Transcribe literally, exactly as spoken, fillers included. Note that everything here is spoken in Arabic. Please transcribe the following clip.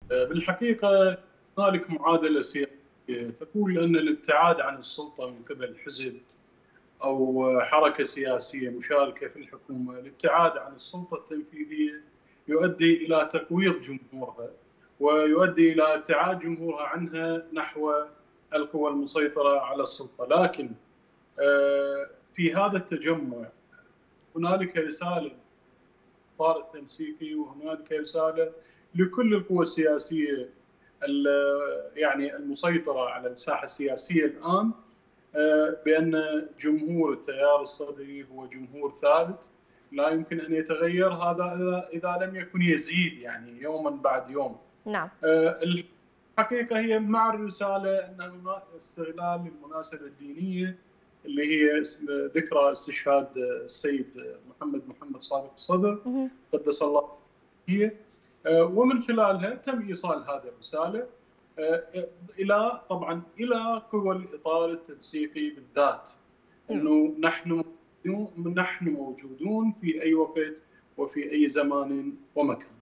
بالحقيقة هنالك معادلة سياسية تقول أن الابتعاد عن السلطة من قبل حزب أو حركة سياسية مشاركة في الحكومة، الابتعاد عن السلطة التنفيذية يؤدي إلى تقويض جمهورها، ويؤدي إلى ابتعاد جمهورها عنها نحو القوى المسيطرة على السلطة. لكن آه، في هذا التجمع هنالك رسالة للإطار التنسيقي، وهنالك رسالة لكل القوى السياسية يعني المسيطرة على الساحة السياسية الآن، آه، بأن جمهور التيار الصدري هو جمهور ثابت لا يمكن أن يتغير، هذا إذا لم يكن يزيد يعني يوما بعد يوم. نعم. آه، الحقيقة هي مع الرسالة أن هناك استغلال للمناسبة الدينية اللي هي ذكرى استشهاد السيد محمد محمد صادق الصدر قدس الله سره، ومن خلالها تم إيصال هذه الرسالة إلى طبعا إلى قوى الإطار التنسيقي بالذات، أنه نحن نحن موجودون في أي وقت وفي أي زمان ومكان.